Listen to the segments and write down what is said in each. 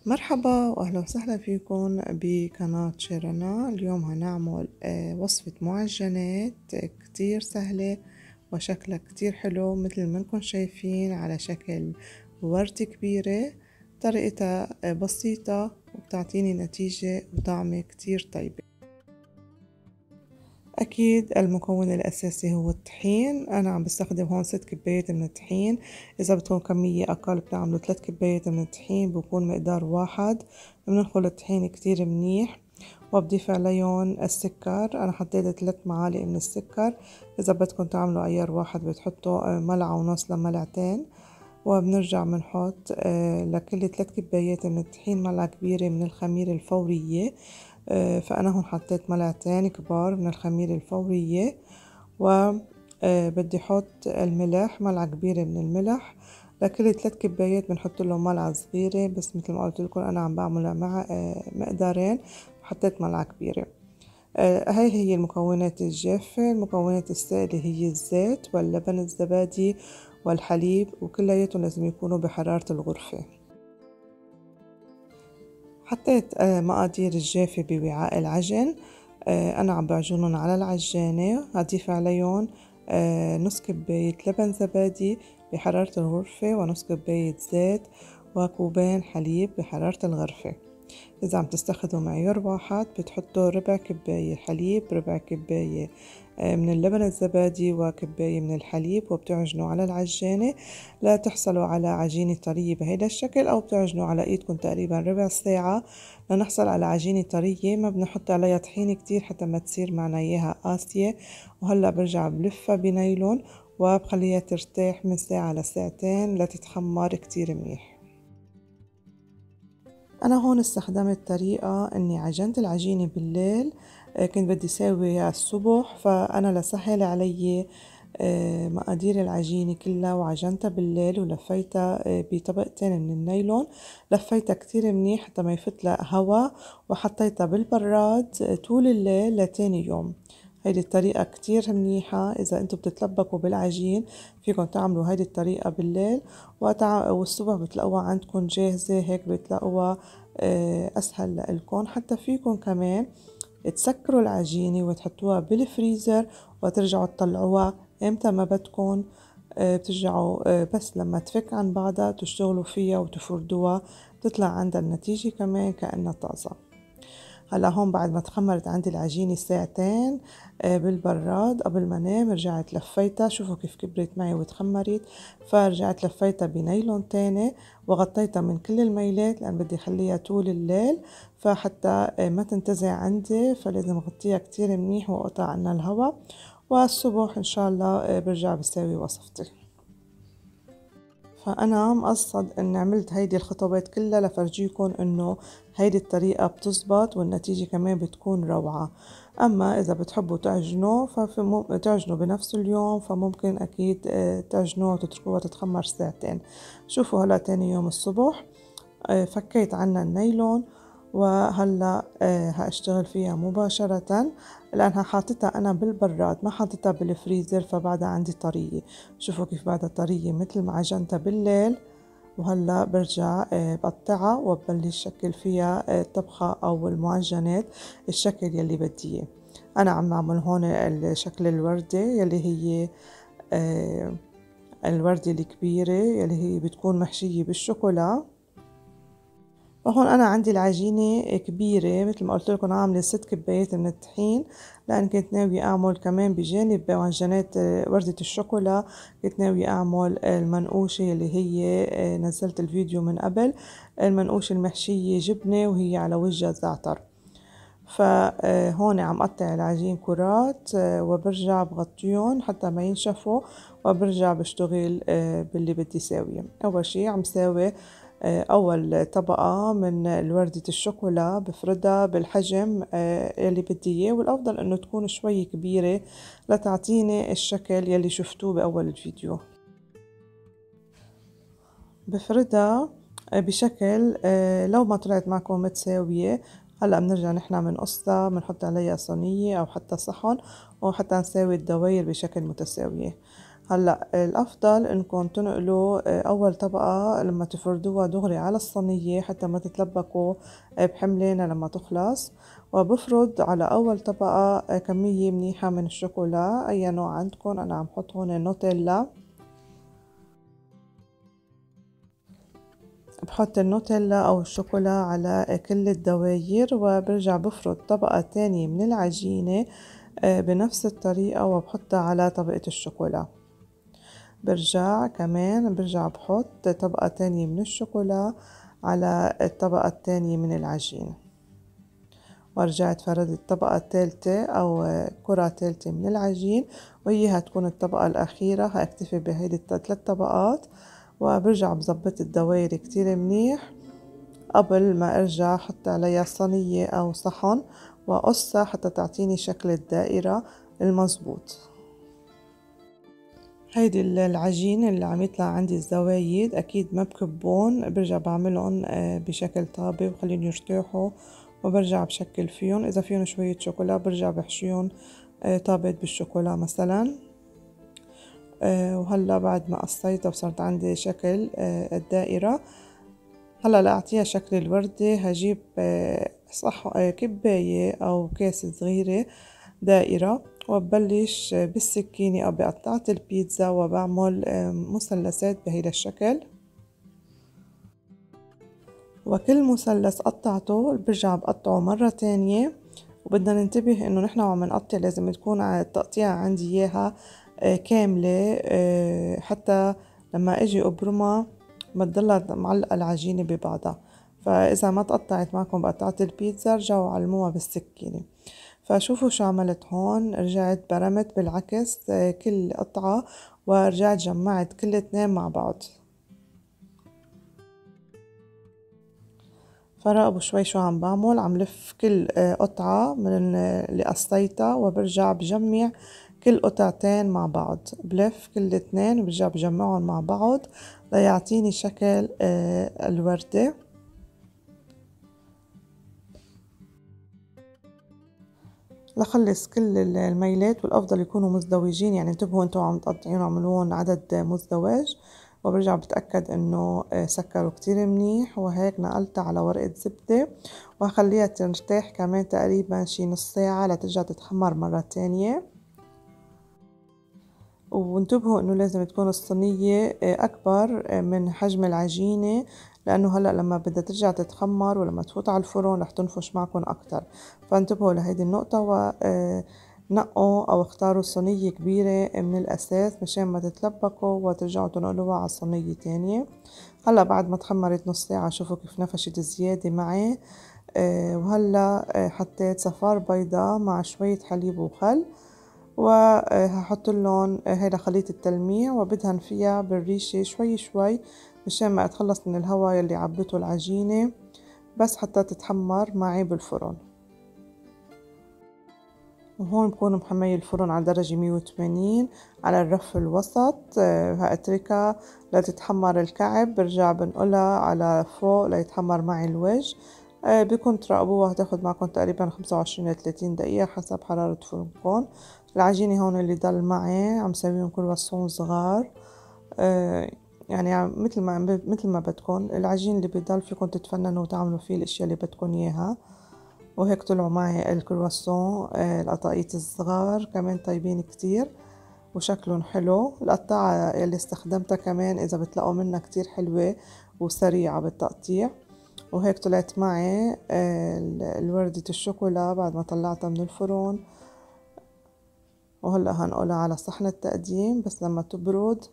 مرحبا واهلا وسهلا فيكم بقناة شيرنا. اليوم هنعمل وصفة معجنات كتير سهلة وشكلها كتير حلو مثل ما انكم شايفين على شكل وردة كبيرة. طريقتها بسيطة وبتعطيني نتيجة وطعمة كتير طيبة. أكيد المكون الأساسي هو الطحين. أنا عم بستخدم هون 6 كبايات من الطحين. إذا بدكم كمية أقل بتعملوا 3 كبايات من الطحين، بكون مقدار واحد. بننخل الطحين كتير منيح وبضيف عليهم السكر. أنا حطيت 3 معالق من السكر. إذا بدكم تعملوا عيار واحد بتحطوا 1.5 لملعتين. وبنرجع بنحط لكل 3 كبايات من الطحين معلقة كبيرة من الخميرة الفورية. فأنا هون حطيت ملعقتين كبار من الخميرة الفورية. وبدي أحط الملح، ملعقة كبيرة من الملح. لكل 3 كبايات بنحط لهم ملعقة صغيرة، بس مثل ما قلت لكم أنا عم بعملها مع مقدارين، حطيت ملعقة كبيرة. هاي هي المكونات الجافة. المكونات السائلة هي الزيت واللبن الزبادي والحليب، وكلياتهم لازم يكونوا بحرارة الغرفة. حطيت مقادير الجافة بوعاء العجن. أنا عم بعجنهم على العجانة. هضيف عليهم نص كباية لبن زبادي بحرارة الغرفة، ونص كباية زيت، وكوبين حليب بحرارة الغرفة. إذا عم تستخدموا معيار واحد بتحطوا ربع كباية حليب، ربع كباية من اللبن الزبادي، وكباية من الحليب، وبتعجنوا على العجانة لا تحصلوا على عجينة طرية بهيدا الشكل، أو بتعجنوا على إيدكم تقريبا ربع ساعة لنحصل على عجينة طرية. ما بنحط عليها طحين كتير حتى ما تصير معنا إياها قاسية. وهلأ برجع بلفها بنايلون وبخليها ترتاح من ساعة لساعتين لتتخمر كتير منيح. أنا هون استخدمت طريقة إني عجنت العجينة بالليل. كنت بدي ساويها الصبح، فأنا لسهل علي مقادير العجينة كلها وعجنتها بالليل ولفيتها بطبقتين من النايلون. لفيتها كتير منيح حتى ما يفوت لها هوا، وحطيتها بالبراد طول الليل لتاني يوم. هيدي الطريقة كتير منيحة. إذا أنتم بتتلبكوا بالعجين فيكم تعملوا هيدي الطريقة بالليل، والصبح بتلاقوها عندكم جاهزة. هيك بتلاقوها أسهل لإلكم. حتى فيكم كمان تسكروا العجينة وتحطوها بالفريزر وترجعوا تطلعوها امتى ما بدكم. بترجعوا بس لما تفك عن بعضها تشتغلوا فيها وتفردوها، تطلع عندها النتيجة كمان كأنها طازة. هلا هون بعد ما تخمرت عندي العجينة ساعتين بالبراد قبل ما انام، رجعت لفيتها. شوفوا كيف كبرت معي وتخمرت. فرجعت لفيتها بنايلون تاني وغطيتها من كل الميلات لأن بدي أخليها طول الليل، فحتى ما تنتزع عندي، فلازم أغطيها كتير منيح وأقطع عنها الهواء. والصبح إن شاء الله برجع بساوي وصفتي. فأنا مقصد إني عملت هيدي الخطوات كلها لفرجيكم إنه هيدي الطريقة بتزبط والنتيجة كمان بتكون روعة. أما إذا بتحبوا تعجنوا تعجنوا بنفس اليوم، فممكن أكيد تعجنوها وتتركوها تتخمر ساعتين. شوفوا هلا تاني يوم الصبح فكيت عنها النايلون، وهلا هاشتغل فيها مباشرة لأنها حاطتها أنا بالبراد، ما حاطتها بالفريزر، فبعدها عندي طرية. شوفوا كيف بعدها طرية مثل ما عجنتها بالليل. وهلا برجع بقطعها وببلش شكل فيها الطبخة أو المعجنات الشكل يلي بدي إياه. أنا عم أعمل هون الشكل الوردة يلي هي آه، الوردة الكبيرة يلي هي بتكون محشية بالشوكولا. فهون أنا عندي العجينة كبيرة مثل ما قلت لكم، عاملة 6 كبايات من الطحين، لأن كنت ناوية أعمل كمان بجانب معجنات وردة الشوكولا كنت ناوية أعمل المنقوشة اللي هي نزلت الفيديو من قبل، المنقوشة المحشية جبنة وهي على وجهها زعتر. فهون عم قطع العجين كرات وبرجع بغطيهم حتى ما ينشفوا، وبرجع بشتغل باللي بدي ساويه. أول شي عم ساوي أول طبقة من الوردة الشوكولا، بفردها بالحجم يلي بدي إياه، والأفضل إنه تكون شوي كبيرة لتعطيني الشكل يلي شفتوه بأول الفيديو. بفردها بشكل لو ما طلعت معكم متساوية، هلأ بنرجع نحن بنقصها بنحط عليها صينية أو حتى صحن، وحتى نساوي الدواير بشكل متساوية. هلأ الأفضل إنكم تنقلوا أول طبقة لما تفردوها دغري على الصينية حتى ما تتلبكوا بحملانة لما تخلص، وبفرض على أول طبقة كمية منيحة من الشوكولا أي نوع عندكم. أنا عم حط هون نوتيلا، بحط النوتيلا أو الشوكولا على كل الدواير، وبرجع بفرد طبقة تانية من العجينة بنفس الطريقة وبحطها على طبقة الشوكولا. برجع كمان بحط طبقة تانية من الشوكولا على الطبقة التانية من العجين، ورجعت فردت الطبقة الثالثة أو كرة ثالثة من العجين، وهي هتكون الطبقة الأخيرة. هأكتفي بهيدي الثلاث طبقات، وبرجع بظبط الدوائر كتير منيح قبل ما أرجع أحط عليها صينية أو صحن وأقصها حتى تعطيني شكل الدائرة المظبوط. هيدي العجين اللي عم يطلع عندي الزوايد أكيد ما بكبون، برجع بعملهم بشكل طابة وخليهم يرتاحوا، وبرجع بشكل فيهم. إذا فيهم شوية شوكولا برجع بحشيهم طابت بالشوكولا مثلا. وهلا بعد ما قصيتها وصارت عندي شكل الدائرة، هلا لأعطيها شكل الوردة هجيب كباية أو كاسة صغيرة دائرة، وببلش بالسكينة أو بقطعة البيتزا وبعمل مثلثات بهيدا الشكل. وكل مثلث قطعته برجع بقطعه مرة تانية، وبدنا ننتبه إنه نحن وعم نقطع لازم تكون التقطيعة عندي إياها كاملة حتى لما أجي أبرمها ما تضلها معلقة العجينة ببعضها. فإذا ما تقطعت معكم بقطعة البيتزا رجعوا علموها بالسكينة. فشوفوا شو عملت هون، رجعت برمت بالعكس كل قطعة ورجعت جمعت كل اتنين مع بعض. فراقبوا شوي شو عم بعمل، عم لف كل قطعة من اللي قصيتها وبرجع بجمع كل قطعتين مع بعض، بلف كل اتنين وبرجع بجمعهم مع بعض ليعطيني شكل الوردة. لخلص كل الميلات، والأفضل يكونوا مزدوجين، يعني انتبهوا انتوا عم تقطعين عملوهم عدد مزدوج. وبرجع بتأكد انه سكروا كتير منيح، وهيك نقلتها على ورقة زبدة وهخليها ترتاح كمان تقريبا شي نص ساعة لترجع تتحمر مرة تانية. وانتبهوا انه لازم تكون الصينية اكبر من حجم العجينة، لانه هلأ لما بدها ترجع تتخمر ولما تفوت على الفرن رح تنفش معكم اكتر. فانتبهوا لهيدي النقطة، ونقوا او اختاروا صينية كبيرة من الاساس مشان ما تتلبكوا وترجعوا تنقلوها على صينية تانية. هلأ بعد ما تخمرت نص ساعة شوفوا كيف نفشت زيادة معي. وهلأ حطيت صفار بيضة مع شوية حليب وخل، وهحط لهم هيدا خليط التلميع وبدهن فيها بالريشة شوي شوي مشان ما اتخلص من الهواء يلي عبته العجينة، بس حتى تتحمر معي بالفرن. وهون بكون محمية الفرن على درجة 180 على الرف الوسط. هأتركها لتتحمر الكعب، برجع بنقلها على فوق ليتحمر معي الوجه. بكون تراقبوها هتاخد معكم تقريبا 25 ل 30 دقيقة حسب حرارة فرنكم. العجينة هون اللي ضل معي عم سويهم كرواسون صغار، يعني مثل ما بدكم. العجين اللي بيضل فيكم تتفننوا وتعملوا فيه الاشياء اللي بدكم اياها. وهيك طلعوا معي الكرواسون القطاقيط الصغار كمان طيبين كتير وشكلهم حلو. القطاعة اللي استخدمتها كمان إذا بتلاقوا منها كتير حلوة وسريعة بالتقطيع. وهيك طلعت معي الوردة الشوكولا بعد ما طلعتها من الفرن. وهلأ هنقولها على صحن التقديم بس لما تبرد،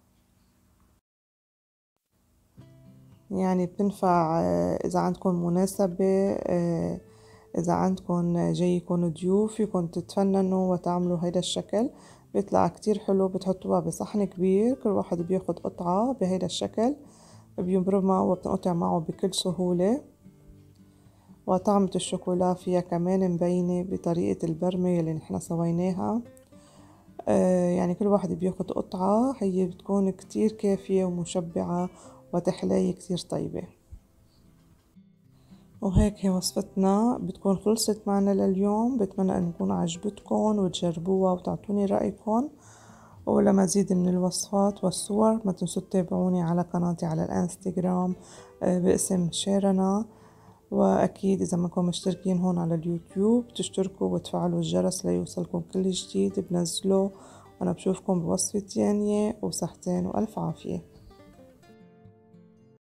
يعني بتنفع إذا عندكم مناسبة، إذا عندكم جايكم ضيوف فيكم تتفننوا وتعملوا هيدا الشكل. بيطلع كتير حلو. بتحطوها بصحن كبير، كل واحد بياخد قطعة بهيدا الشكل بيبرمها وبتنقطع معه بكل سهولة. وطعمة الشوكولا فيها كمان مبينة بطريقة البرمة اللي نحنا سويناها. يعني كل واحد بياخد قطعة، هي بتكون كتير كافية ومشبعة وتحلية كتير طيبة. وهيك هي وصفتنا بتكون خلصت معنا لليوم. بتمنى ان تكون عجبتكم وتجربوها وتعطوني رأيكم. ولمزيد من الوصفات والصور ما تنسوا تتابعوني على قناتي على الانستغرام باسم شيرنا. وأكيد إذا منكم مشتركين هون على اليوتيوب تشتركوا وتفعلوا الجرس ليوصلكم كل جديد بنزله. وأنا بشوفكم بوصفة تانية، وصحتين وألف عافية.